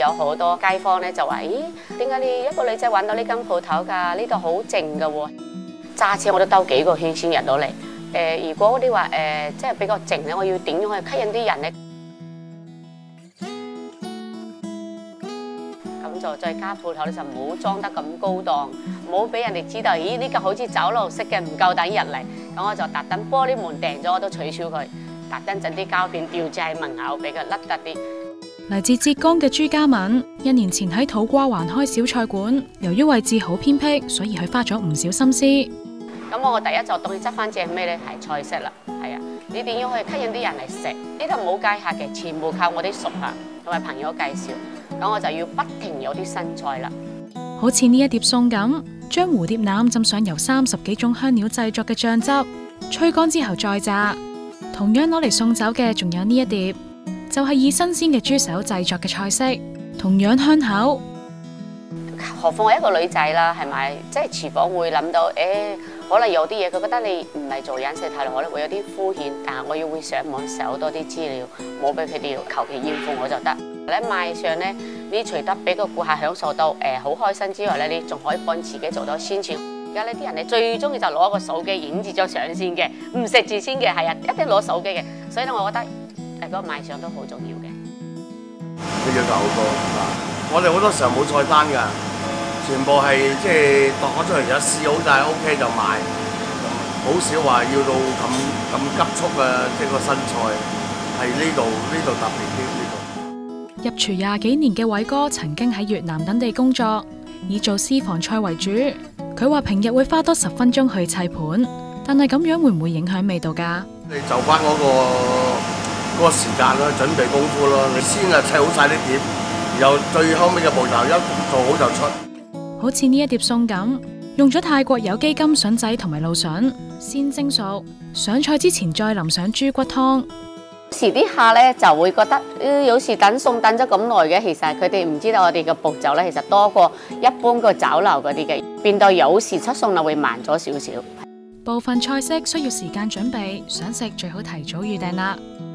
有好多街坊咧就話：咦，點解你一個女仔揾到呢間鋪頭㗎？呢度好靜㗎喎！揸車我都兜幾個圈先入到嚟。如果你話即係比較靜咧，我要點樣去吸引啲人咧？咁就再加鋪頭咧，就唔好裝得咁高檔，唔好俾人哋知道，咦呢個好似酒樓式嘅，唔夠等人嚟。咁我就特登玻璃門訂咗，我都取消佢，特登整啲膠片吊喺門口，俾佢甩得啲。 嚟自浙江嘅朱家敏，1年前喺土瓜灣開小菜館，由於位置好偏僻，所以佢花咗唔少心思。 咁我第一就當佢執翻正咩咧？係菜式啦，係啊，你點樣去吸引啲人嚟食？呢度冇街客嘅，全部靠我啲熟客同埋朋友介紹。咁我就要不停有啲新菜啦。 好似呢一碟餸咁，將蝴蝶腩浸上由30幾種香料製作嘅醬汁，吹乾之後再炸。同樣攞嚟送酒嘅仲有呢一碟，就係以新鮮嘅豬手製作嘅菜式，同樣香口。 何況我一個女仔啦，係咪？即係廚房會諗到，可能有啲嘢佢覺得你唔係做飲食太耐，可能會有啲敷衍。但係我要會上網搜多啲資料，冇俾佢哋求其應付我就得。喺賣相咧，你除得俾個顧客享受到好開心之外咧，你仲可以幫自己做到宣傳。而家呢啲人咧最中意就攞個手機影住張相先嘅，唔食住先嘅，係啊，一定攞手機嘅。所以咧，我覺得嗰個賣相都好重要嘅。 呢樣就好多嗱，我哋好多時候冇菜單㗎。全部係即係度咗出嚟有試好晒 OK 就賣，好少話要到咁急速嘅，即係個新菜係呢度特別啲呢度。 入廚20幾年嘅偉哥曾經喺越南等地工作，以做私房菜為主。佢話平日會花多10分鐘去砌盤，但係咁樣會唔會影響味道㗎？ 你就翻嗰個時間咯，準備功夫咯，你先砌好晒啲碟，然後最後尾嘅步驟一做好就出。 好似呢一碟餸咁，用咗泰國有機金筍仔同埋蘆筍，先蒸熟，上菜之前再淋上豬骨湯。 有時啲客咧就會覺得，有時等餸等咗咁耐嘅，其實佢哋唔知道我哋嘅步驟咧，其實多過一般個酒樓嗰啲嘅，變到有時出餸就會慢咗少少。 部分菜式需要時間準備，想食最好提早預訂啦。